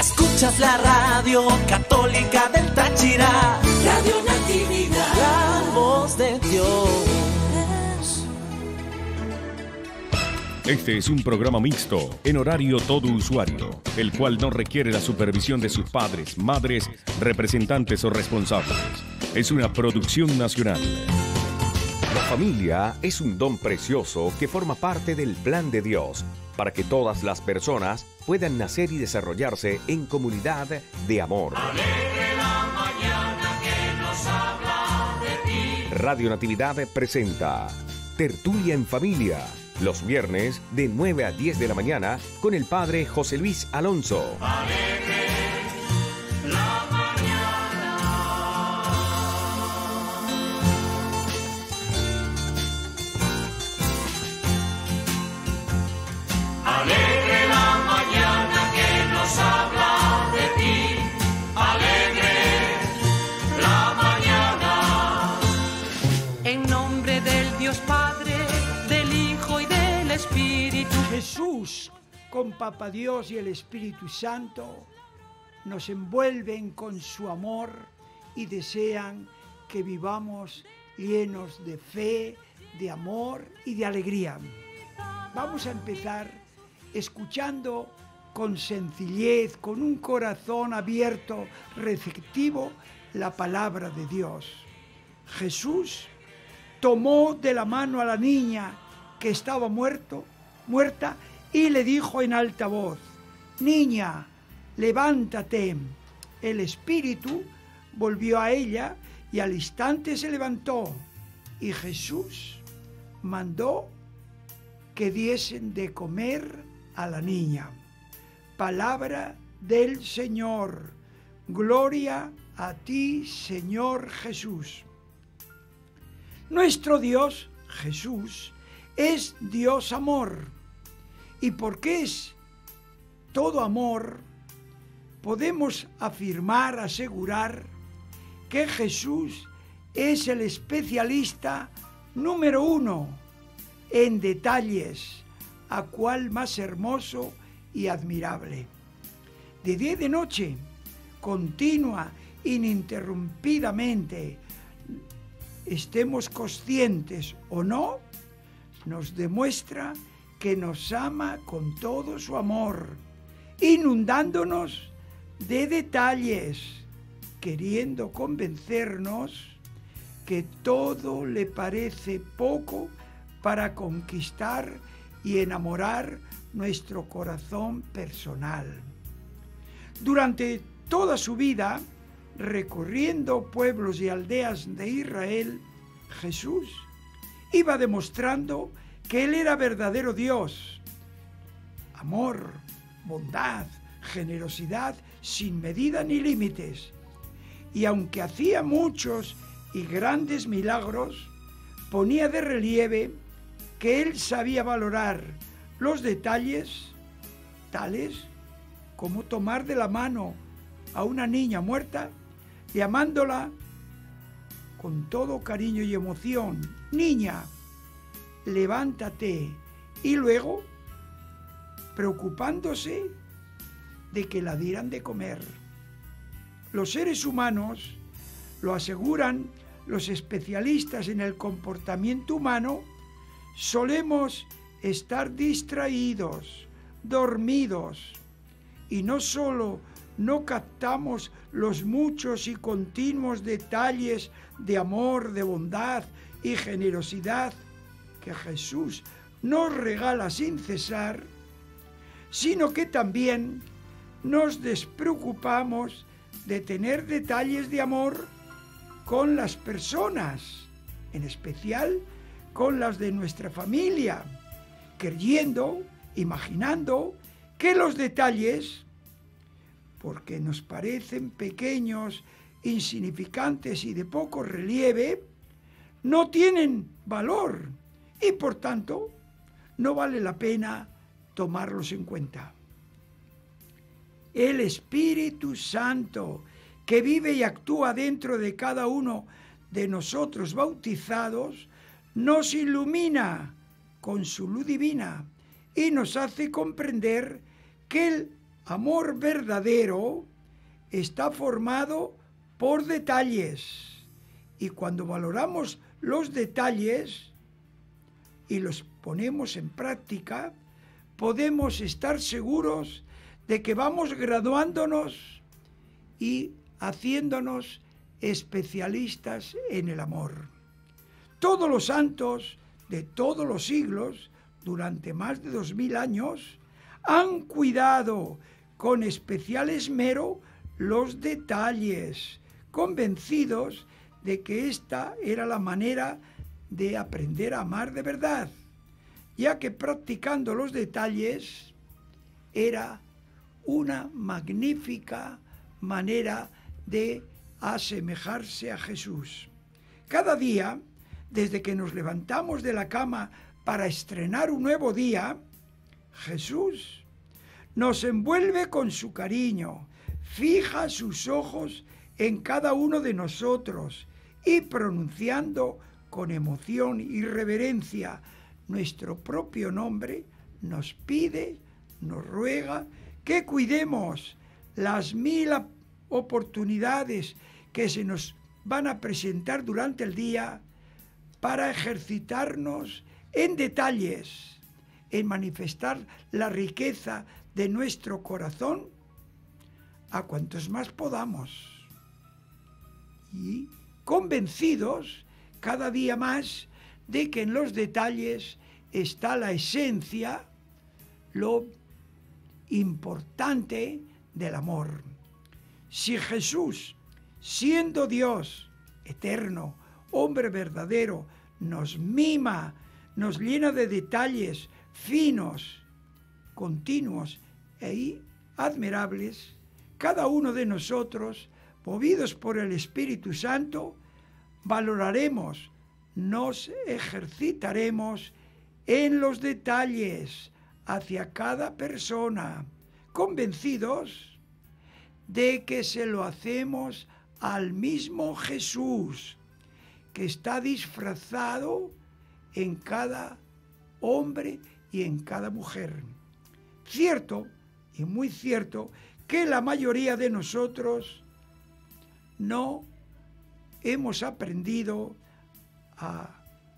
Escuchas la radio católica del Táchira, Radio Natividad, la voz de Dios. Este es un programa mixto, en horario todo usuario, el cual no requiere la supervisión de sus padres, madres, representantes o responsables. Es una producción nacional. La familia es un don precioso que forma parte del plan de Dios para que todas las personas puedan nacer y desarrollarse en comunidad de amor. Alegre la mañana que nos habla de ti. Radio Natividad presenta Tertulia en Familia, los viernes de 9 a 10 de la mañana con el padre José Luis Alonso. Alegre la mañana. Alegre la mañana que nos habla de ti. Alegre la mañana. En nombre del Dios Padre, del Hijo y del Espíritu. Jesús, con Papá Dios y el Espíritu Santo, nos envuelven con su amor y desean que vivamos llenos de fe, de amor y de alegría. Vamos a empezar escuchando con sencillez, con un corazón abierto, receptivo, la palabra de Dios. Jesús tomó de la mano a la niña que estaba muerta, y le dijo en alta voz: niña, levántate. El espíritu volvió a ella y al instante se levantó, y Jesús mandó que diesen de comer a la niña. Palabra del Señor. Gloria a ti, Señor Jesús. Nuestro Dios, Jesús, es Dios amor. Y porque es todo amor, podemos afirmar, asegurar que Jesús es el especialista número 1 en detalles, a cual más hermoso y admirable. De día y de noche, continua, ininterrumpidamente, estemos conscientes o no, nos demuestra que nos ama con todo su amor, inundándonos de detalles, queriendo convencernos que todo le parece poco para conquistar y enamorar nuestro corazón personal. Durante toda su vida, recorriendo pueblos y aldeas de Israel, Jesús iba demostrando que Él era verdadero Dios. Amor, bondad, generosidad sin medida ni límites. Y aunque hacía muchos y grandes milagros, ponía de relieve que Él sabía valorar los detalles, tales como tomar de la mano a una niña muerta, llamándola con todo cariño y emoción: niña, levántate, y luego preocupándose de que la dieran de comer. Los seres humanos, lo aseguran los especialistas en el comportamiento humano, solemos estar distraídos, dormidos, y no solo no captamos los muchos y continuos detalles de amor, de bondad y generosidad que Jesús nos regala sin cesar, sino que también nos despreocupamos de tener detalles de amor con las personas, en especial con las de nuestra familia, creyendo, imaginando que los detalles, porque nos parecen pequeños, insignificantes y de poco relieve, no tienen valor y por tanto no vale la pena tomarlos en cuenta. El Espíritu Santo, que vive y actúa dentro de cada uno de nosotros bautizados, nos ilumina con su luz divina y nos hace comprender que el amor verdadero está formado por detalles. Y cuando valoramos los detalles y los ponemos en práctica, podemos estar seguros de que vamos graduándonos y haciéndonos especialistas en el amor. Todos los santos de todos los siglos, durante más de 2000 años, han cuidado con especial esmero los detalles, convencidos de que esta era la manera de aprender a amar de verdad, ya que practicando los detalles era una magnífica manera de asemejarse a Jesús. Cada día, desde que nos levantamos de la cama para estrenar un nuevo día, Jesús nos envuelve con su cariño, fija sus ojos en cada uno de nosotros y pronunciando con emoción y reverencia nuestro propio nombre, nos pide, nos ruega que cuidemos las 1000 oportunidades que se nos van a presentar durante el día para ejercitarnos en detalles, en manifestar la riqueza de nuestro corazón a cuantos más podamos. Y convencidos cada día más de que en los detalles está la esencia, lo importante del amor. Si Jesús, siendo Dios eterno, hombre verdadero, nos mima, nos llena de detalles finos, continuos e admirables, cada uno de nosotros, movidos por el Espíritu Santo, valoraremos, nos ejercitaremos en los detalles hacia cada persona, convencidos de que se lo hacemos al mismo Jesús, que está disfrazado en cada hombre y en cada mujer. Cierto, y muy cierto, que la mayoría de nosotros no hemos aprendido a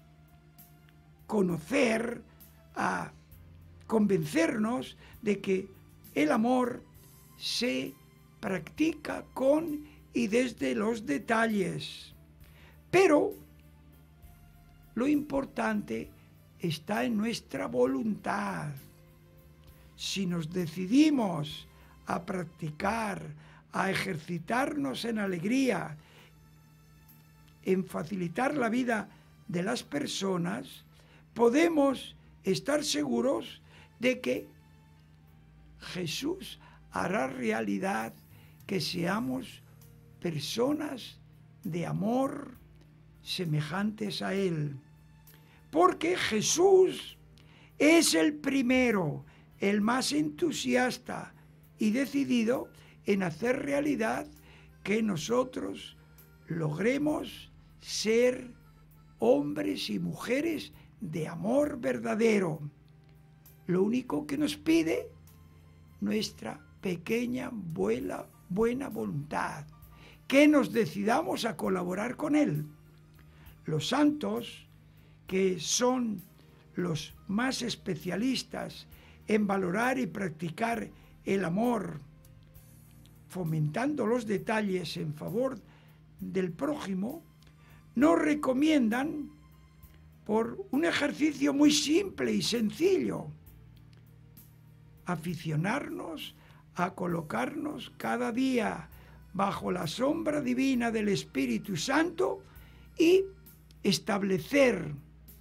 conocer, a convencernos de que el amor se practica con y desde los detalles. Pero lo importante está en nuestra voluntad. Si nos decidimos a practicar, a ejercitarnos en alegría, en facilitar la vida de las personas, podemos estar seguros de que Jesús hará realidad que seamos personas de amor semejantes a Él. Porque Jesús es el primero, el más entusiasta y decidido en hacer realidad que nosotros logremos ser hombres y mujeres de amor verdadero. Lo único que nos pide nuestra pequeña buena voluntad, que nos decidamos a colaborar con Él. Los santos, que son los más especialistas en valorar y practicar el amor, fomentando los detalles en favor del prójimo, nos recomiendan por un ejercicio muy simple y sencillo: aficionarnos a colocarnos cada día bajo la sombra divina del Espíritu Santo y establecer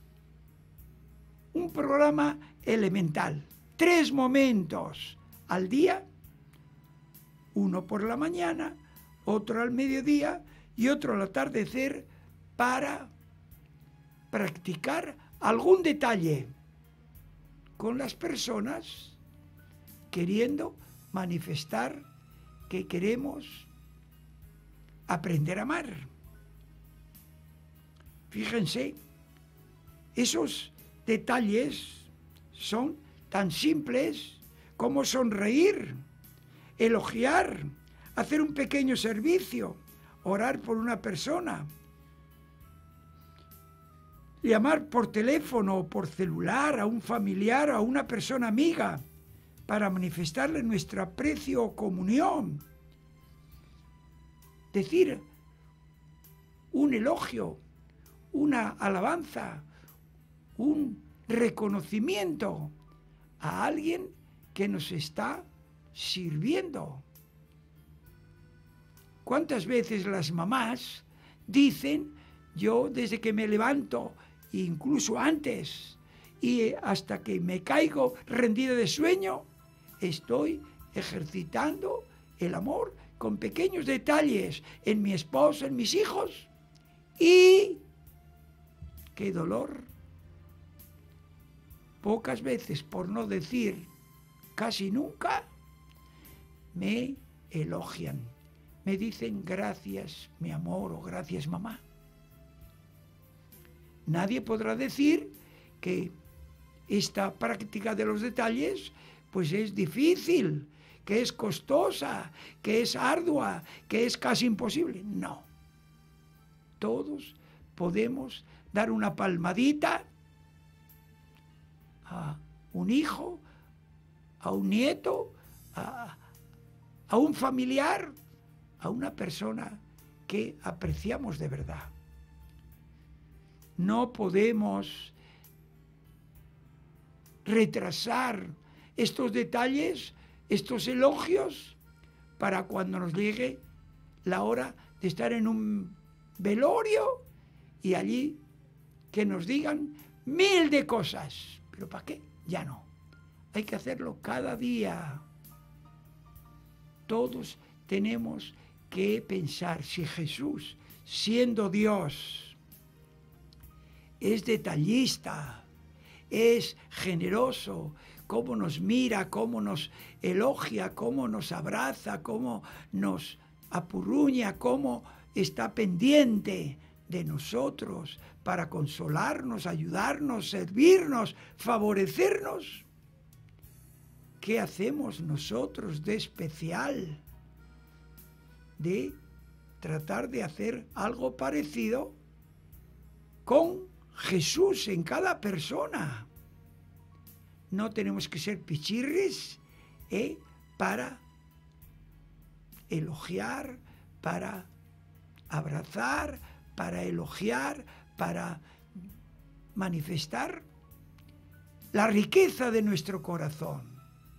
un programa elemental. 3 momentos al día, uno por la mañana, otro al mediodía y otro al atardecer, para practicar algún detalle con las personas, queriendo manifestar que queremos aprender a amar. Fíjense, esos detalles son tan simples como sonreír elogiar, hacer un pequeño servicio, orar por una persona, llamar por teléfono o por celular a un familiar o a una persona amiga para manifestarle nuestro aprecio o comunión. Decir un elogio, una alabanza, un reconocimiento a alguien que nos está sirviendo. ¿Cuántas veces las mamás dicen, yo desde que me levanto, incluso antes, y hasta que me caigo rendida de sueño, estoy ejercitando el amor con pequeños detalles en mi esposo, en mis hijos? Y qué dolor. Pocas veces, por no decir casi nunca, me elogian. Me dicen gracias, mi amor, o gracias, mamá. Nadie podrá decir que esta práctica de los detalles pues es difícil, que es costosa, que es ardua, que es casi imposible. No. Todos podemos dar una palmadita a un hijo, a un nieto, a un familiar, a una persona que apreciamos de verdad. No podemos retrasar estos detalles, estos elogios, para cuando nos llegue la hora de estar en un velorio y allí que nos digan 1000 de cosas. ¿Pero para qué? Ya no. Hay que hacerlo cada día. Todos tenemos que pensar, si Jesús, siendo Dios, es detallista, es generoso, cómo nos mira, cómo nos elogia, cómo nos abraza, cómo nos apurruña, cómo está pendiente de nosotros para consolarnos, ayudarnos, servirnos, favorecernos. ¿Qué hacemos nosotros de especial? De tratar de hacer algo parecido con Jesús en cada persona. No tenemos que ser pichirres para elogiar, para abrazar, para elogiar, para manifestar la riqueza de nuestro corazón.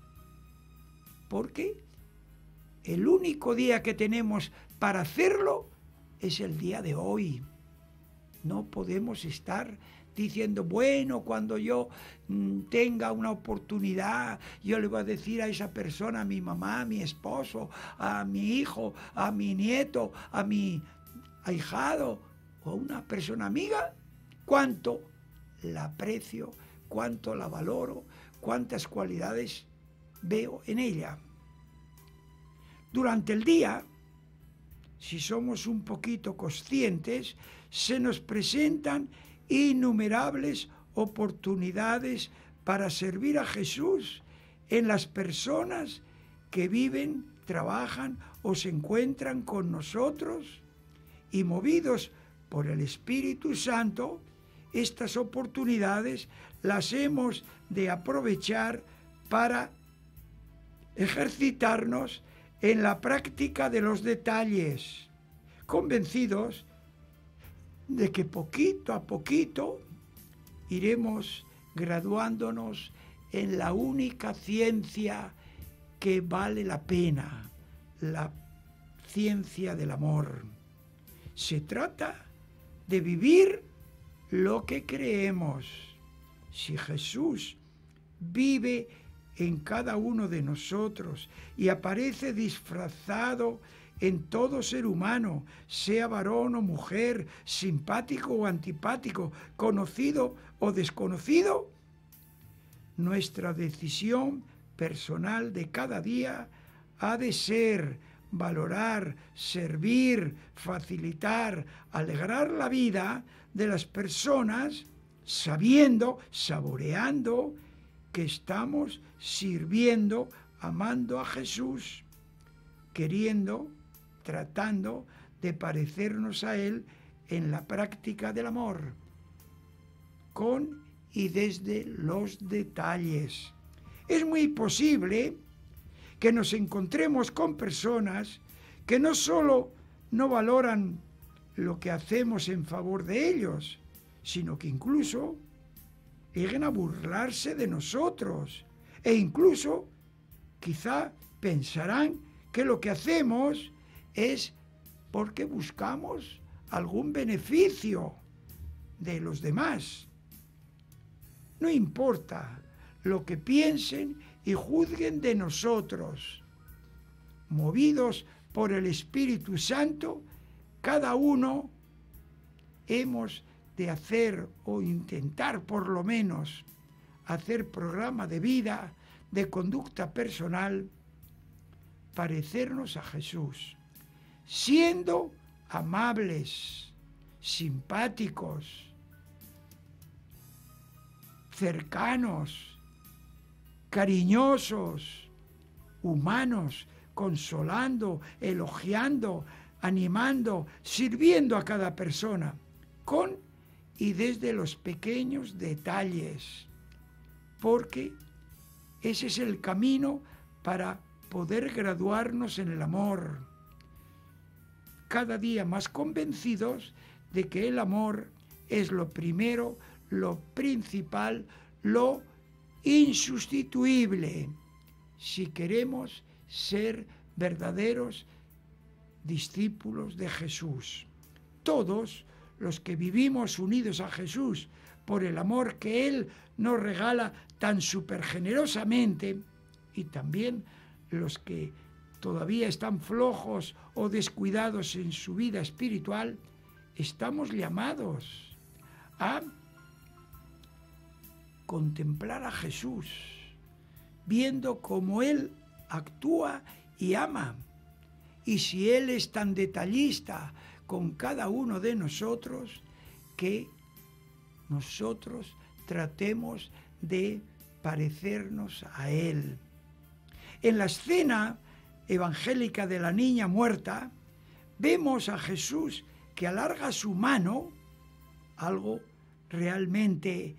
Porque el único día que tenemos para hacerlo es el día de hoy. No podemos estar diciendo, bueno, cuando yo tenga una oportunidad, yo le voy a decir a esa persona, a mi mamá, a mi esposo, a mi hijo, a mi nieto, a mi ahijado o a una persona amiga, cuánto la aprecio, cuánto la valoro, cuántas cualidades veo en ella. Durante el día, si somos un poquito conscientes, se nos presentan innumerables oportunidades para servir a Jesús en las personas que viven, trabajan o se encuentran con nosotros, y movidos por el Espíritu Santo, estas oportunidades las hemos de aprovechar para ejercitarnos en la práctica de los detalles, convencidos de que poquito a poquito iremos graduándonos en la única ciencia que vale la pena, la ciencia del amor. Se trata de vivir lo que creemos. Si Jesús vive en cada uno de nosotros y aparece disfrazado en todo ser humano, sea varón o mujer, simpático o antipático, conocido o desconocido, nuestra decisión personal de cada día ha de ser valorar, servir, facilitar, alegrar la vida de las personas, sabiendo, saboreando que estamos sirviendo, amando a Jesús tratando de parecernos a Él en la práctica del amor, con y desde los detalles. Es muy posible que nos encontremos con personas que no solo no valoran lo que hacemos en favor de ellos, sino que incluso lleguen a burlarse de nosotros e incluso quizá pensarán que lo que hacemos es porque buscamos algún beneficio de los demás. No importa lo que piensen y juzguen de nosotros. Movidos por el Espíritu Santo, cada uno hemos de hacer o intentar por lo menos hacer programa de vida, de conducta personal, parecernos a Jesús, siendo amables, simpáticos, cercanos, cariñosos, humanos, consolando, elogiando, animando, sirviendo a cada persona, con y desde los pequeños detalles, porque ese es el camino para poder graduarnos en el amor, cada día más convencidos de que el amor es lo primero, lo principal, lo insustituible, si queremos ser verdaderos discípulos de Jesús. Todos los que vivimos unidos a Jesús por el amor que Él nos regala tan supergenerosamente, y también los que todavía están flojos o descuidados en su vida espiritual, estamos llamados a contemplar a Jesús, viendo cómo Él actúa y ama. Y si Él es tan detallista con cada uno de nosotros, que nosotros tratemos de parecernos a Él. En la escena evangélica de la niña muerta, vemos a Jesús que alarga su mano, algo realmente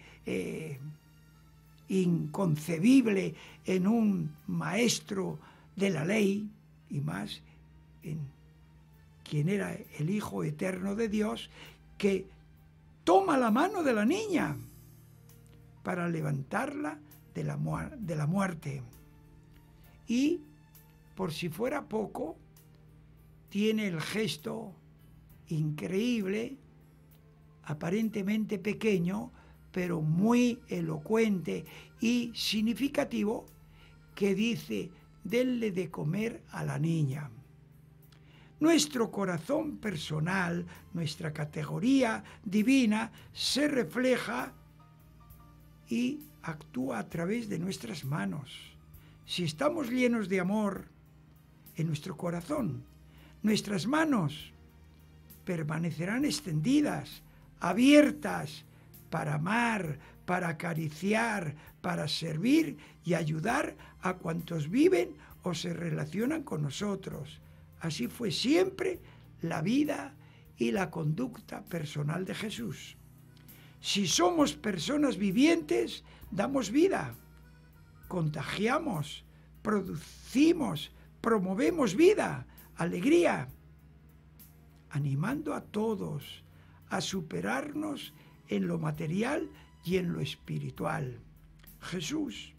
inconcebible en un maestro de la ley, y más en quien era el Hijo Eterno de Dios, que toma la mano de la niña para levantarla de la muerte. Y, por si fuera poco, tiene el gesto increíble, aparentemente pequeño, pero muy elocuente y significativo, que dice: denle de comer a la niña. Nuestro corazón personal, nuestra categoría divina, se refleja y actúa a través de nuestras manos. Si estamos llenos de amor en nuestro corazón, nuestras manos permanecerán extendidas, abiertas, para amar, para acariciar, para servir y ayudar a cuantos viven o se relacionan con nosotros. Así fue siempre la vida y la conducta personal de Jesús. Si somos personas vivientes, damos vida, contagiamos, producimos, promovemos vida, alegría, animando a todos a superarnos en lo material y en lo espiritual. Jesús,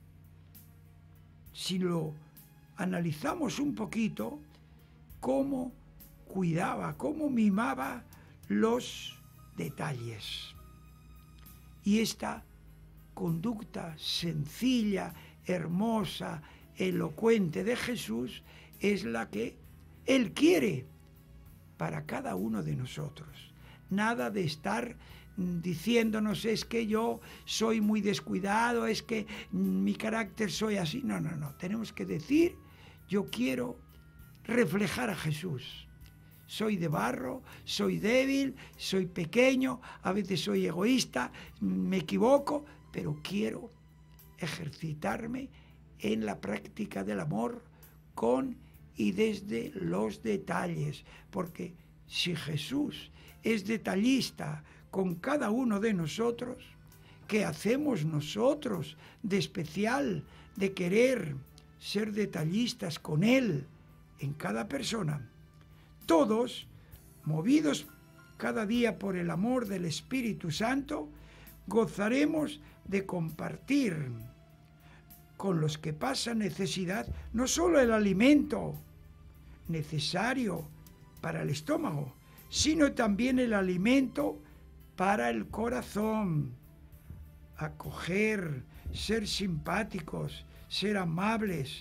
si lo analizamos un poquito, cómo cuidaba, cómo mimaba los detalles. Y esta conducta sencilla, hermosa, elocuente de Jesús es la que Él quiere para cada uno de nosotros. Nada de estar diciéndonos: es que yo soy muy descuidado, es que mi carácter soy así. No. Tenemos que decir: yo quiero reflejar a Jesús. Soy de barro, soy débil, soy pequeño, a veces soy egoísta, me equivoco, pero quiero ejercitarme en la práctica del amor con y desde los detalles, porque si Jesús es detallista con cada uno de nosotros, ¿qué hacemos nosotros de especial, de querer ser detallistas con Él en cada persona? Todos, movidos cada día por el amor del Espíritu Santo, gozaremos de compartir con los que pasan necesidad no solo el alimento necesario para el estómago, sino también el alimento para el corazón. Acoger, ser simpáticos, ser amables,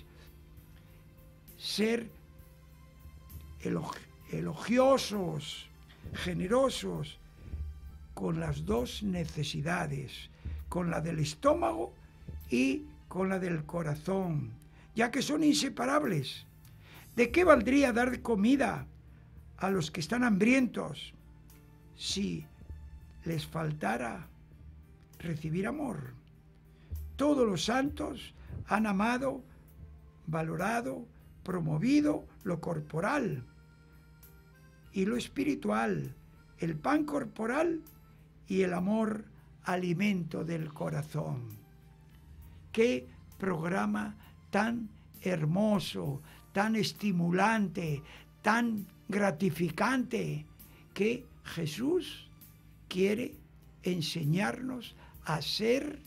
ser elogiosos, generosos, con las dos necesidades, con la del estómago y con la del corazón, ya que son inseparables. ¿De qué valdría dar comida a los que están hambrientos si les faltara recibir amor? Todos los santos han amado, valorado, promovido lo corporal y lo espiritual, el pan corporal y el amor, alimento del corazón. Qué programa tan hermoso, tan estimulante, tan gratificante, que Jesús quiere enseñarnos a ser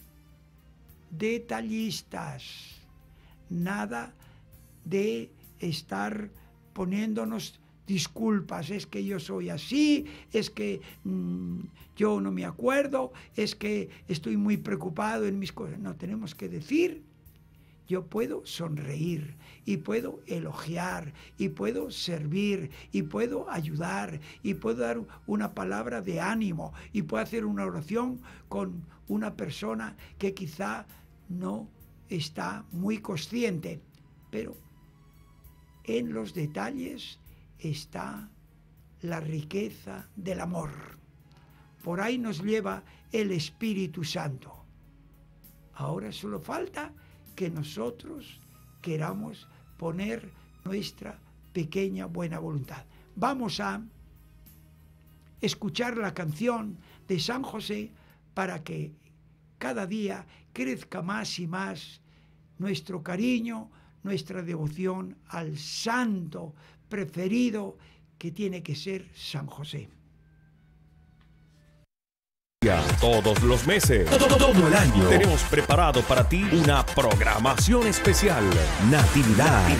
detallistas. Nada de estar poniéndonos disculpas, es que yo soy así, es que yo no me acuerdo, es que estoy muy preocupado en mis cosas. No, tenemos que decir, yo puedo sonreír y puedo elogiar y puedo servir y puedo ayudar y puedo dar una palabra de ánimo y puedo hacer una oración con una persona que quizá no está muy consciente, pero en los detalles está la riqueza del amor. Por ahí nos lleva el Espíritu Santo. Ahora solo falta que nosotros queramos poner nuestra pequeña buena voluntad. Vamos a escuchar la canción de San José para que cada día crezca más y más nuestro cariño, nuestra devoción al santo preferido que tiene que ser San José. Todos los meses, todo el año, tenemos preparado para ti una programación especial. Natividad.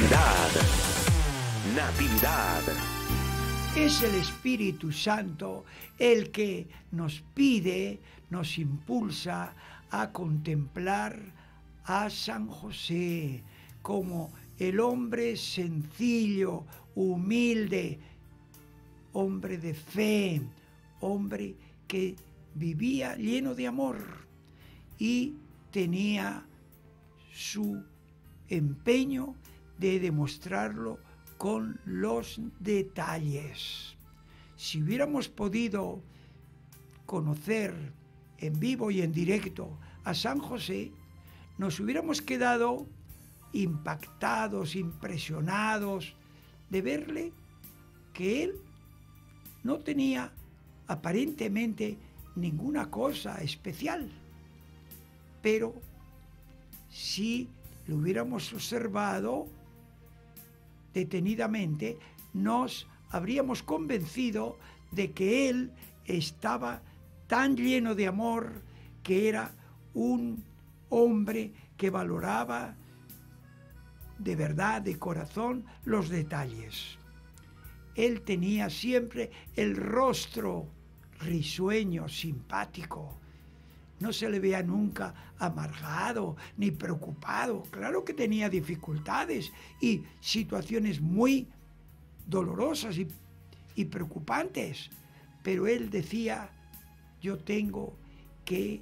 Es el Espíritu Santo el que nos pide, nos impulsa a contemplar a San José como el hombre sencillo, humilde, hombre de fe, hombre que vivía lleno de amor y tenía su empeño de demostrarlo con los detalles. Si hubiéramos podido conocer en vivo y en directo a San José, nos hubiéramos quedado impactados, impresionados de verle que él no tenía aparentemente ninguna cosa especial, pero si lo hubiéramos observado detenidamente, nos habríamos convencido de que él estaba tan lleno de amor, que era un hombre que valoraba de verdad, de corazón, los detalles. Él tenía siempre el rostro risueño, simpático. No se le veía nunca amargado ni preocupado. Claro que tenía dificultades y situaciones muy dolorosas y preocupantes, pero él decía, yo tengo que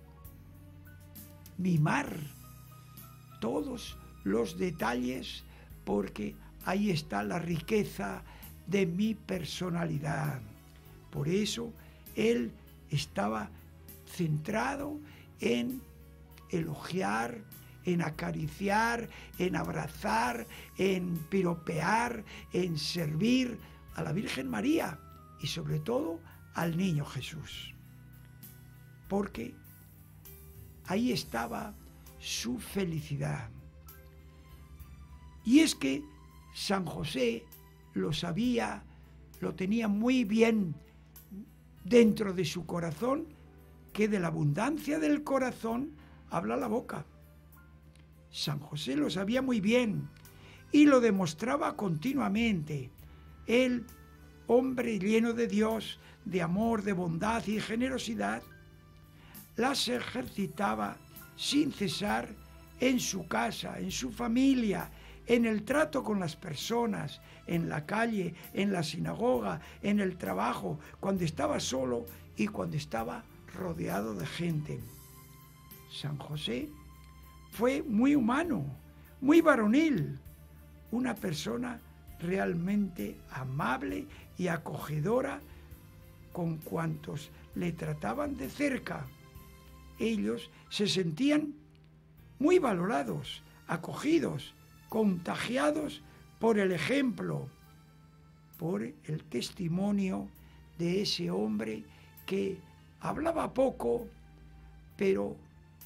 mimar todos los detalles porque ahí está la riqueza de mi personalidad. Por eso él estaba centrado en elogiar, en acariciar, en abrazar, en piropear, en servir a la Virgen María y sobre todo al niño Jesús. Porque ahí estaba su felicidad. Y es que San José lo sabía, lo tenía muy bien dentro de su corazón, que de la abundancia del corazón habla la boca. San José lo sabía muy bien y lo demostraba continuamente. Él, hombre lleno de Dios, de amor, de bondad y generosidad, las ejercitaba sin cesar en su casa, en su familia, en el trato con las personas, en la calle, en la sinagoga, en el trabajo, cuando estaba solo y cuando estaba rodeado de gente. San José fue muy humano, muy varonil, una persona realmente amable y acogedora con cuantos le trataban de cerca. Ellos se sentían muy valorados, acogidos, contagiados por el ejemplo, por el testimonio de ese hombre que hablaba poco, pero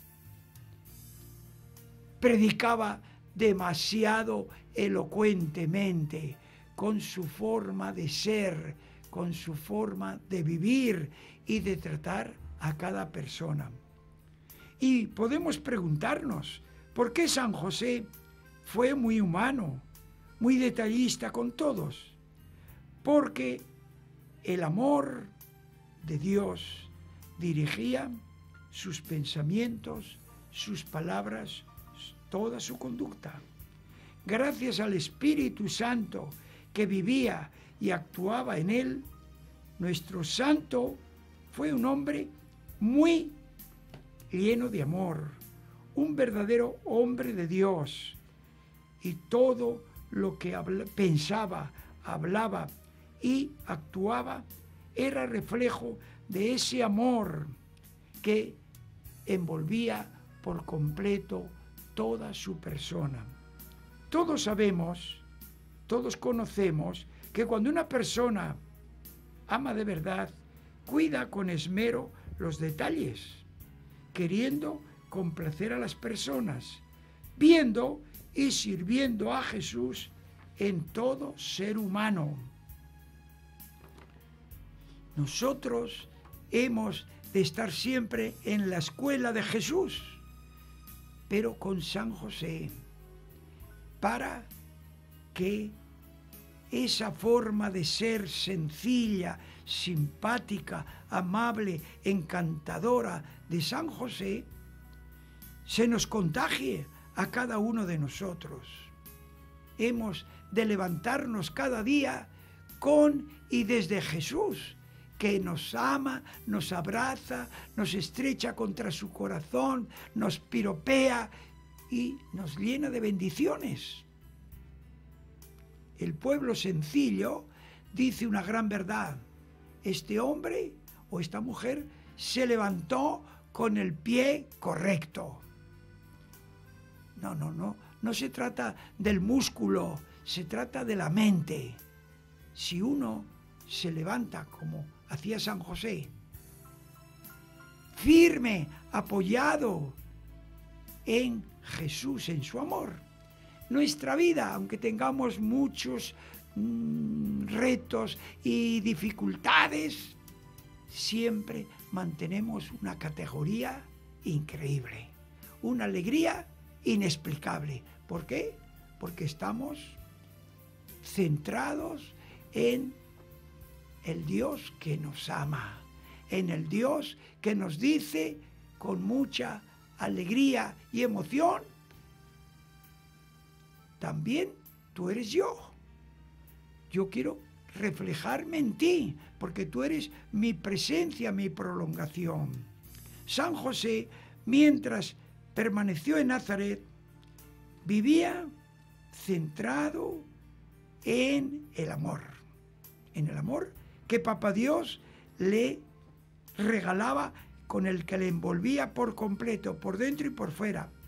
predicaba demasiado elocuentemente, con su forma de ser, con su forma de vivir y de tratar a cada persona. Y podemos preguntarnos, ¿por qué San José fue muy humano, muy detallista con todos? Porque el amor de Dios dirigía sus pensamientos, sus palabras, toda su conducta. Gracias al Espíritu Santo que vivía y actuaba en él, nuestro santo fue un hombre muy lleno de amor, un verdadero hombre de Dios. Y todo lo que pensaba, hablaba y actuaba era reflejo de ese amor que envolvía por completo toda su persona. Todos sabemos, todos conocemos que cuando una persona ama de verdad, cuida con esmero los detalles, queriendo complacer a las personas, viendo y sirviendo a Jesús en todo ser humano. Nosotros hemos de estar siempre en la escuela de Jesús, pero con San José, para que esa forma de ser sencilla, simpática, amable, encantadora de San José se nos contagie a cada uno de nosotros. Hemos de levantarnos cada día con y desde Jesús, que nos ama, nos abraza, nos estrecha contra su corazón, nos piropea y nos llena de bendiciones. El pueblo sencillo dice una gran verdad. Este hombre o esta mujer se levantó con el pie correcto. No se trata del músculo, se trata de la mente. Si uno se levanta como hacía San José, firme, apoyado en Jesús, en su amor, nuestra vida, aunque tengamos muchos retos y dificultades, siempre mantenemos una categoría increíble, una alegría inexplicable. ¿Por qué? Porque estamos centrados en el Dios que nos ama, en el Dios que nos dice con mucha alegría y emoción: también tú eres yo. Yo quiero reflejarme en ti, porque tú eres mi presencia, mi prolongación. San José, mientras permaneció en Nazaret, vivía centrado en el amor que Papá Dios le regalaba, con el que le envolvía por completo, por dentro y por fuera.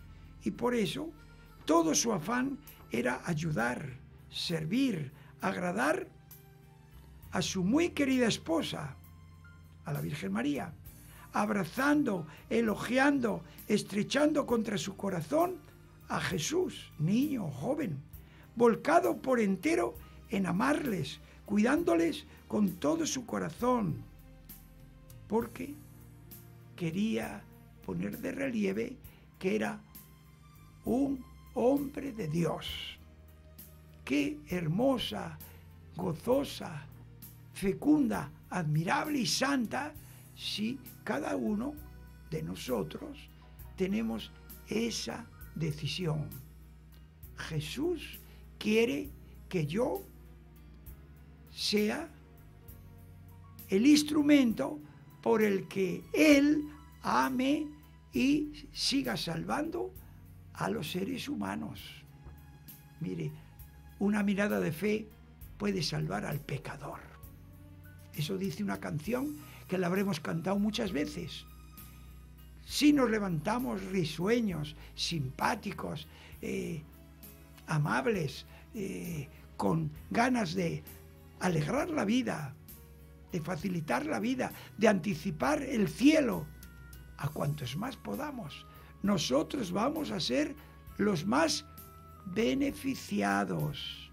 Y por eso todo su afán era ayudar, servir, agradar a su muy querida esposa, a la Virgen María, abrazando, elogiando, estrechando contra su corazón a Jesús, niño, joven, volcado por entero en amarles, cuidándoles con todo su corazón, porque quería poner de relieve que era un hombre de Dios. Qué hermosa, gozosa, fecunda, admirable y santa si cada uno de nosotros tenemos esa decisión. Jesús quiere que yo sea el instrumento por el que Él ame y siga salvando a los seres humanos. Mire, una mirada de fe puede salvar al pecador. Eso dice una canción que la habremos cantado muchas veces. Si nos levantamos risueños, simpáticos, amables, con ganas de alegrar la vida, de facilitar la vida, de anticipar el cielo a cuantos más podamos, nosotros vamos a ser los más beneficiados.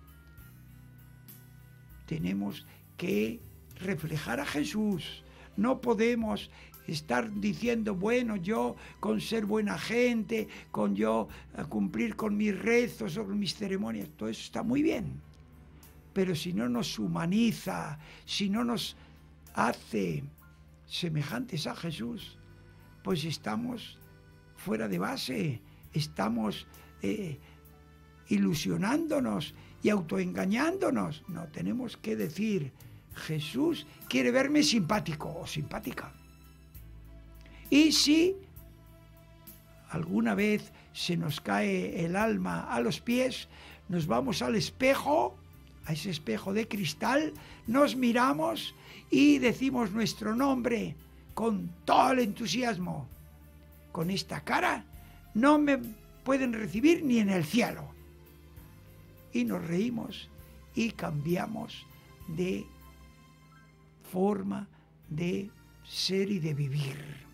Tenemos que reflejar a Jesús. No podemos estar diciendo, bueno, yo con ser buena gente, con yo cumplir con mis rezos o con mis ceremonias, todo eso está muy bien. Pero si no nos humaniza, si no nos hace semejantes a Jesús, pues estamos fuera de base, estamos ilusionándonos y autoengañándonos. No, tenemos que decir, Jesús quiere verme simpático o simpática. Y si alguna vez se nos cae el alma a los pies, nos vamos al espejo, a ese espejo de cristal, nos miramos y decimos nuestro nombre con todo el entusiasmo. Con esta cara no me pueden recibir ni en el cielo. Y nos reímos y cambiamos de forma de ser y de vivir.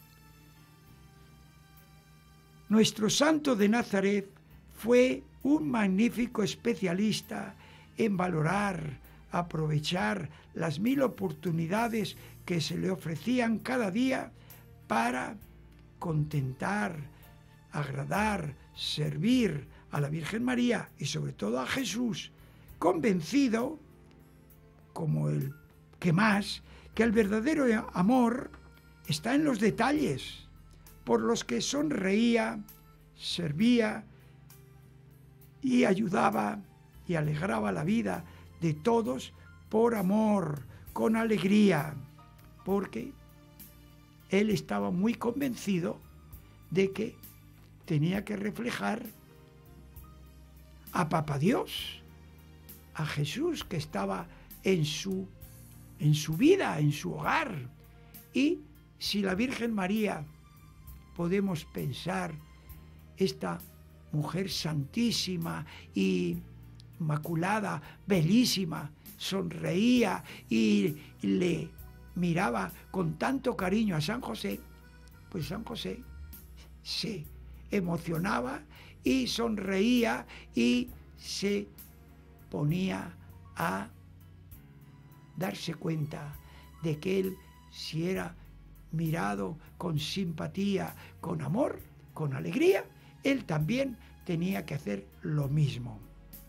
Nuestro santo de Nazaret fue un magnífico especialista en valorar, aprovechar las 1000 oportunidades que se le ofrecían cada día para contentar, agradar, servir a la Virgen María y sobre todo a Jesús, convencido, como el que más, que el verdadero amor está en los detalles, por los que sonreía, servía y ayudaba y alegraba la vida de todos por amor, con alegría, porque él estaba muy convencido de que tenía que reflejar a Papá Dios, a Jesús que estaba en su vida, en su hogar. Y si la Virgen María, podemos pensar, esta mujer santísima y inmaculada, belísima, sonreía y le miraba con tanto cariño a San José, pues San José se emocionaba y sonreía y se ponía a darse cuenta de que él, si era mirado con simpatía, con amor, con alegría, él también tenía que hacer lo mismo.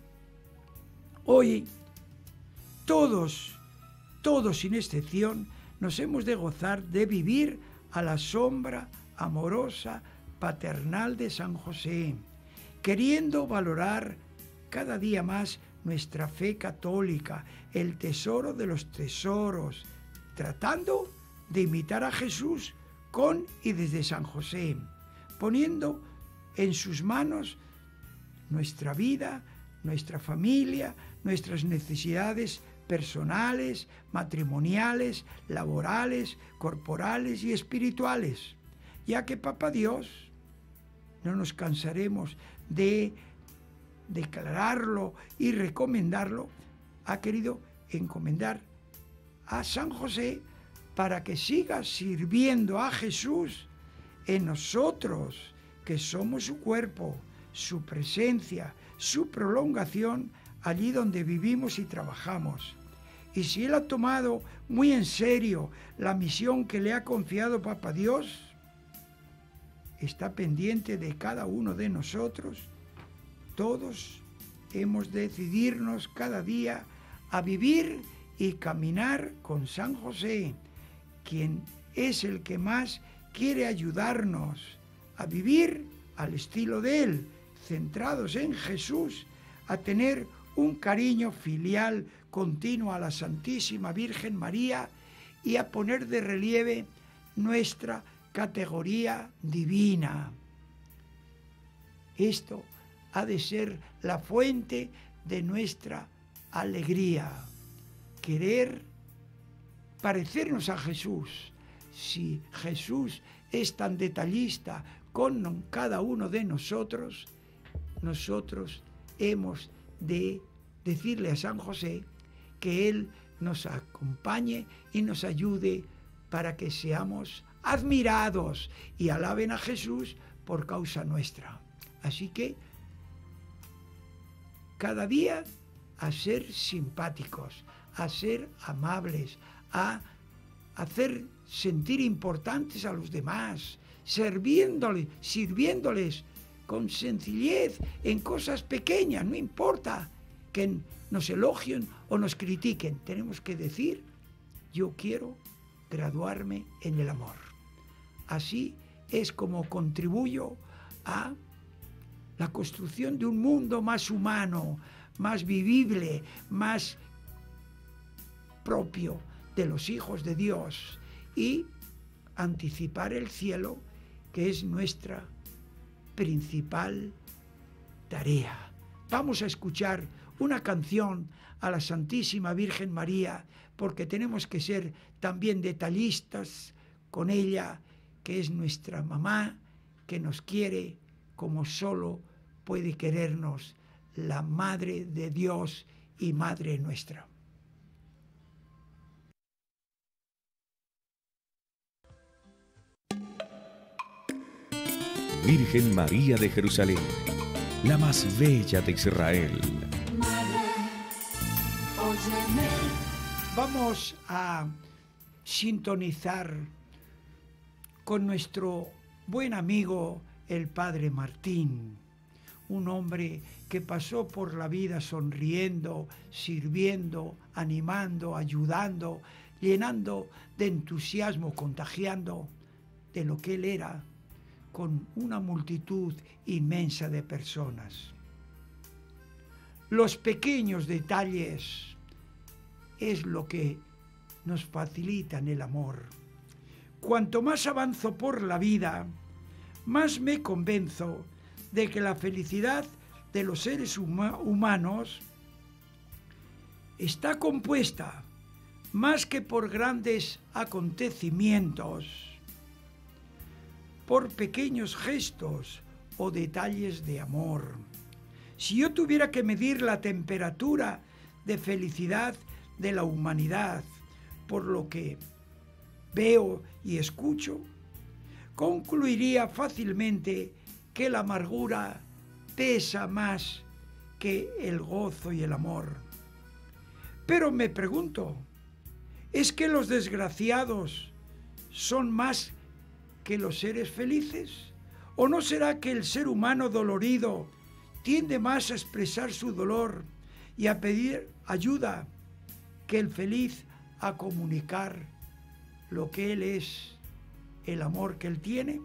Hoy, todos sin excepción, nos hemos de gozar de vivir a la sombra amorosa, paternal de San José, queriendo valorar cada día más nuestra fe católica, el tesoro de los tesoros, tratando de imitar a Jesús con y desde San José, poniendo en sus manos nuestra vida, nuestra familia, nuestras necesidades personales, matrimoniales, laborales, corporales y espirituales, ya que Papá Dios no nos cansaremos de declararlo y recomendarlo, ha querido encomendar a San José para que siga sirviendo a Jesús en nosotros, que somos su cuerpo, su presencia, su prolongación allí donde vivimos y trabajamos. Y si Él ha tomado muy en serio la misión que le ha confiado Papá Dios, está pendiente de cada uno de nosotros. Todos hemos de decidirnos cada día a vivir y caminar con San José, quien es el que más quiere ayudarnos a vivir al estilo de Él, centrados en Jesús, a tener un cariño filial continuo a la Santísima Virgen María y a poner de relieve nuestra categoría divina. Esto ha de ser la fuente de nuestra alegría, querer parecernos a Jesús. Si Jesús es tan detallista con cada uno de nosotros, nosotros hemos de decirle a San José que Él nos acompañe y nos ayude para que seamos admirados y alaben a Jesús por causa nuestra. Así que cada día a ser simpáticos, a ser amables, a hacer sentir importantes a los demás, sirviéndoles con sencillez en cosas pequeñas, no importa que nos elogien o nos critiquen, tenemos que decir: yo quiero graduarme en el amor. Así es como contribuyo a la construcción de un mundo más humano, más vivible, más propio de los hijos de Dios, y anticipar el cielo, que es nuestra principal tarea. Vamos a escuchar una canción a la Santísima Virgen María, porque tenemos que ser también detallistas con ella, que es nuestra mamá, que nos quiere como solo puede querernos la Madre de Dios y Madre nuestra. Virgen María de Jerusalén, la más bella de Israel. Vamos a sintonizar con nuestro buen amigo el Padre Martín, un hombre que pasó por la vida sonriendo, sirviendo, animando, ayudando, llenando de entusiasmo, contagiando de lo que él era con una multitud inmensa de personas. Los pequeños detalles es lo que nos facilitan el amor. Cuanto más avanzo por la vida, más me convenzo de que la felicidad de los seres humanos está compuesta más que por grandes acontecimientos, por pequeños gestos o detalles de amor. Si yo tuviera que medir la temperatura de felicidad de la humanidad por lo que veo y escucho, concluiría fácilmente que la amargura pesa más que el gozo y el amor. Pero me pregunto, ¿es que los desgraciados son más que los seres felices? ¿O no será que el ser humano dolorido tiende más a expresar su dolor y a pedir ayuda que el feliz a comunicar lo que él es, el amor que él tiene?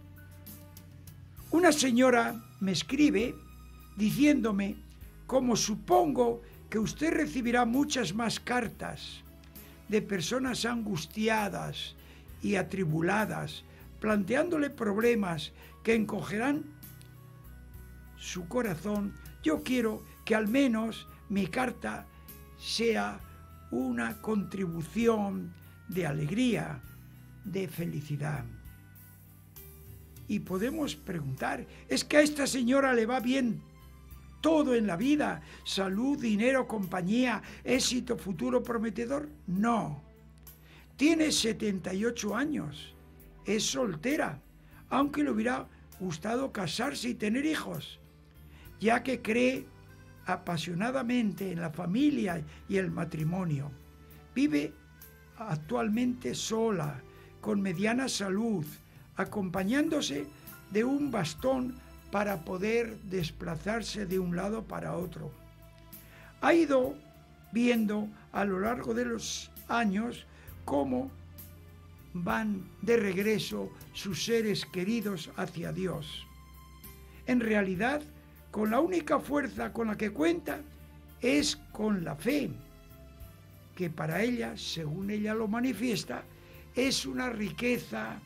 Una señora me escribe diciéndome: como supongo que usted recibirá muchas más cartas de personas angustiadas y atribuladas, planteándole problemas que encogerán su corazón, yo quiero que al menos mi carta sea una contribución de alegría, de felicidad. Y podemos preguntar, ¿es que a esta señora le va bien todo en la vida? ¿Salud, dinero, compañía, éxito, futuro prometedor? No. Tiene 78 años, es soltera, aunque le hubiera gustado casarse y tener hijos, ya que cree apasionadamente en la familia y el matrimonio. Vive actualmente sola, con mediana salud, acompañándose de un bastón para poder desplazarse de un lado para otro. Ha ido viendo a lo largo de los años cómo van de regreso sus seres queridos hacia Dios. En realidad, con la única fuerza con la que cuenta es con la fe, que para ella, según ella lo manifiesta, es una riqueza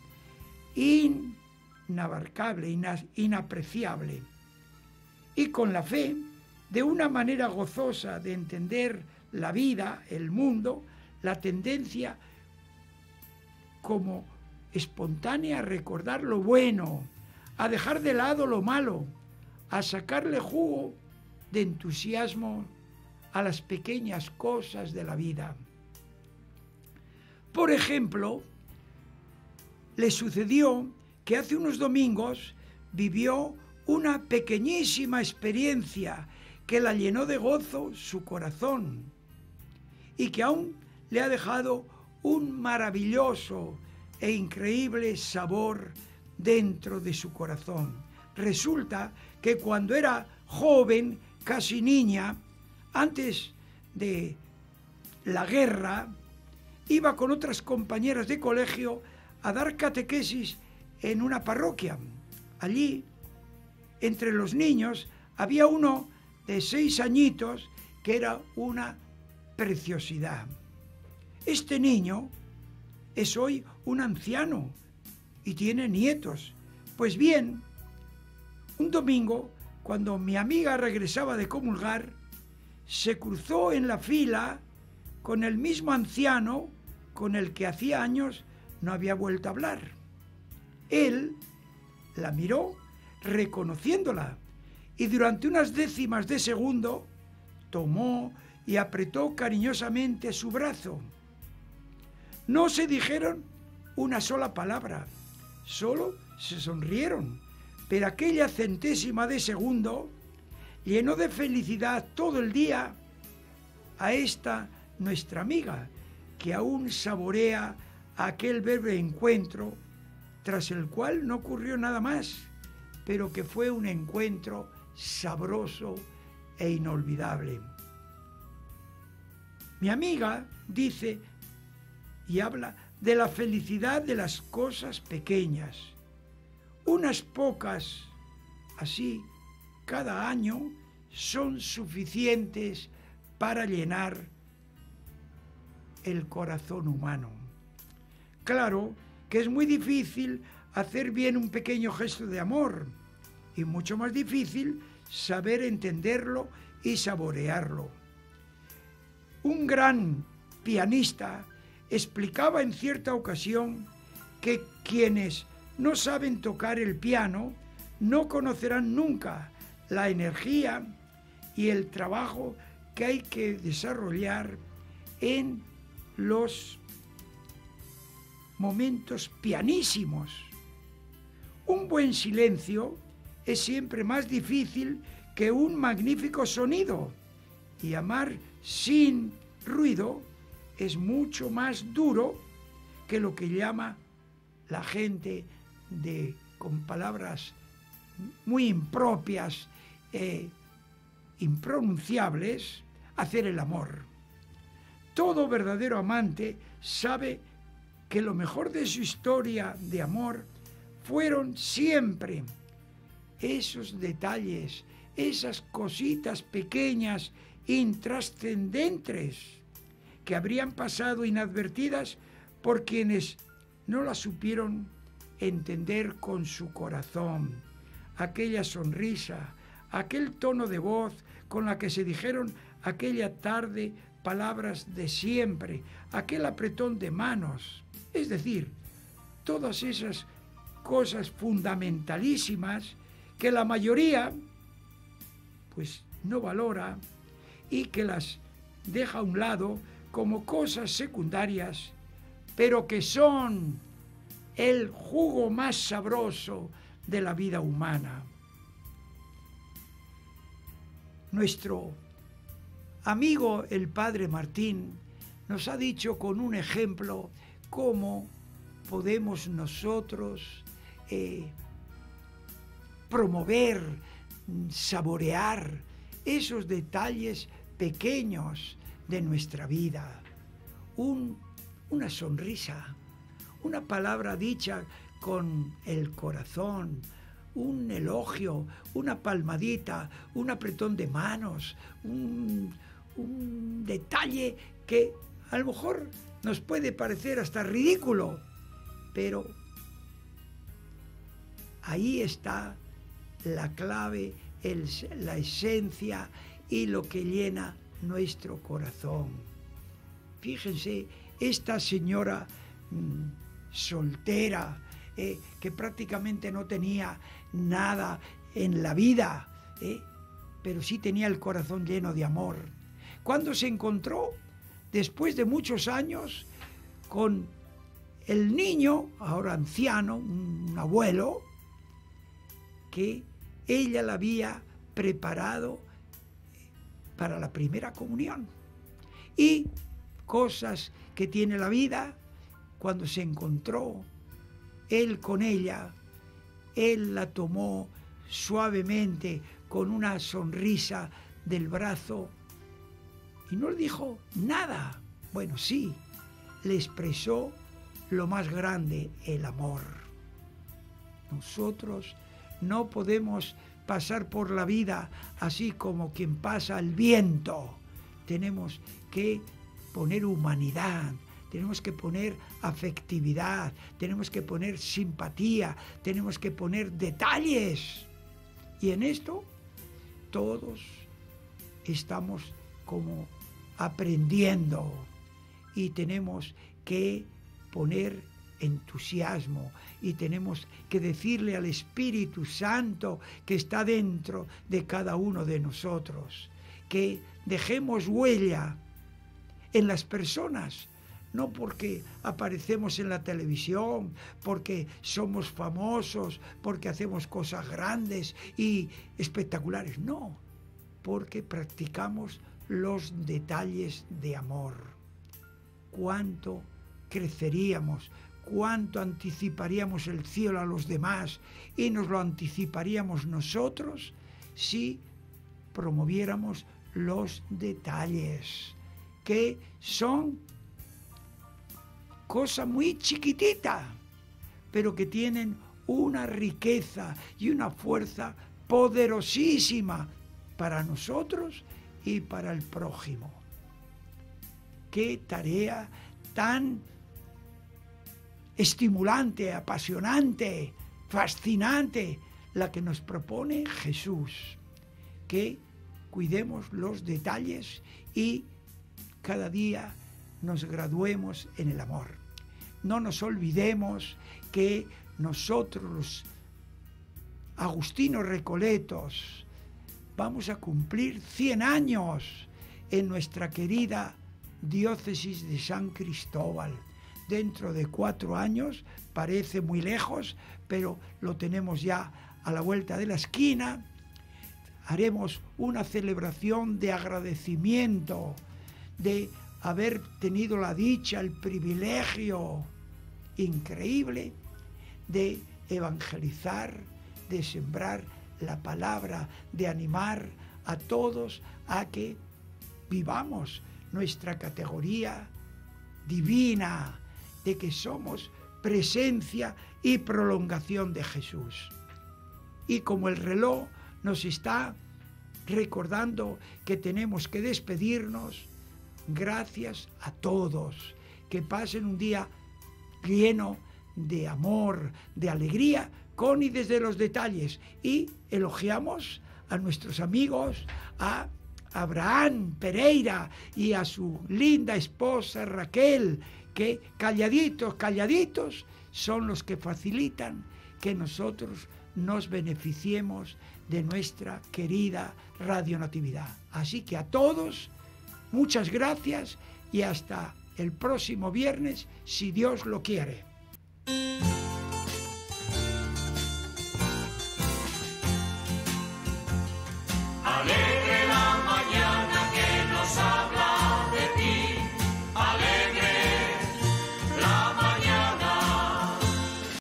inabarcable, inapreciable. Y con la fe, de una manera gozosa de entender la vida, el mundo, la tendencia como espontánea a recordar lo bueno, a dejar de lado lo malo, a sacarle jugo de entusiasmo a las pequeñas cosas de la vida. Por ejemplo, le sucedió que hace unos domingos vivió una pequeñísima experiencia que la llenó de gozo su corazón y que aún le ha dejado un maravilloso e increíble sabor dentro de su corazón. Resulta que cuando era joven, casi niña, antes de la guerra, iba con otras compañeras de colegio a dar catequesis en una parroquia. Allí, entre los niños, había uno de 6 añitos que era una preciosidad. Este niño es hoy un anciano y tiene nietos. Pues bien, un domingo, cuando mi amiga regresaba de comulgar, se cruzó en la fila con el mismo anciano con el que hacía años no había vuelto a hablar. Él la miró reconociéndola y durante unas décimas de segundo tomó y apretó cariñosamente su brazo. No se dijeron una sola palabra, solo se sonrieron, pero aquella centésima de segundo llenó de felicidad todo el día a esta nuestra amiga, que aún saborea aquel breve encuentro, tras el cual no ocurrió nada más, pero que fue un encuentro sabroso e inolvidable. Mi amiga dice y habla de la felicidad de las cosas pequeñas. Unas pocas, así, cada año, son suficientes para llenar el corazón humano. Claro que es muy difícil hacer bien un pequeño gesto de amor y mucho más difícil saber entenderlo y saborearlo. Un gran pianista explicaba en cierta ocasión que quienes no saben tocar el piano no conocerán nunca la energía y el trabajo que hay que desarrollar en los momentos pianísimos. Un buen silencio es siempre más difícil que un magnífico sonido, y amar sin ruido es mucho más duro que lo que llama la gente con palabras muy impropias e impronunciables, hacer el amor. Todo verdadero amante sabe que lo mejor de su historia de amor fueron siempre esos detalles, esas cositas pequeñas, intrascendentes, que habrían pasado inadvertidas por quienes no las supieron entender con su corazón. Aquella sonrisa, aquel tono de voz con la que se dijeron aquella tarde palabras de siempre, aquel apretón de manos, es decir, todas esas cosas fundamentalísimas que la mayoría pues no valora y que las deja a un lado como cosas secundarias, pero que son el jugo más sabroso de la vida humana. Nuestro amigo el Padre Martín nos ha dicho con un ejemplo cómo podemos nosotros promover, saborear esos detalles pequeños de nuestra vida. Una sonrisa, una palabra dicha con el corazón, un elogio, una palmadita, un apretón de manos, un detalle que a lo mejor nos puede parecer hasta ridículo, pero ahí está la clave, la esencia y lo que llena nuestro corazón. Fíjense, esta señora soltera, que prácticamente no tenía nada en la vida, pero sí tenía el corazón lleno de amor. Cuando se encontró, después de muchos años, con el niño, ahora anciano, un abuelo, que ella la había preparado para la primera comunión. Y cosas que tiene la vida, cuando se encontró él con ella, él la tomó suavemente con una sonrisa del brazo y no le dijo nada. Bueno, sí, le expresó lo más grande, el amor. Nosotros no podemos pasar por la vida así como quien pasa el viento. Tenemos que poner humanidad, tenemos que poner afectividad, tenemos que poner simpatía, tenemos que poner detalles. Y en esto todos estamos como aprendiendo y tenemos que poner entusiasmo y tenemos que decirle al Espíritu Santo que está dentro de cada uno de nosotros, que dejemos huella en las personas, no porque aparecemos en la televisión, porque somos famosos, porque hacemos cosas grandes y espectaculares, no, porque practicamos los detalles de amor. ¿Cuánto creceríamos? ¿Cuánto anticiparíamos el cielo a los demás y nos lo anticiparíamos nosotros si promoviéramos los detalles, que son cosa muy chiquitita, pero que tienen una riqueza y una fuerza poderosísima para nosotros y para el prójimo? Qué tarea tan estimulante, apasionante, fascinante la que nos propone Jesús, que cuidemos los detalles y cada día nos graduemos en el amor. No nos olvidemos que nosotros, los agustinos recoletos, vamos a cumplir 100 años en nuestra querida diócesis de San Cristóbal. Dentro de 4 años, parece muy lejos, pero lo tenemos ya a la vuelta de la esquina. Haremos una celebración de agradecimiento, de haber tenido la dicha, el privilegio increíble de evangelizar, de sembrar la palabra, de animar a todos a que vivamos nuestra categoría divina, de que somos presencia y prolongación de Jesús. Y como el reloj nos está recordando que tenemos que despedirnos, gracias a todos, que pasen un día lleno de amor, de alegría, con y desde los detalles. Y elogiamos a nuestros amigos, a Abraham Pereira y a su linda esposa Raquel, que calladitos, calladitos, son los que facilitan que nosotros nos beneficiemos de nuestra querida Radio Natividad. Así que a todos, muchas gracias y hasta el próximo viernes, si Dios lo quiere.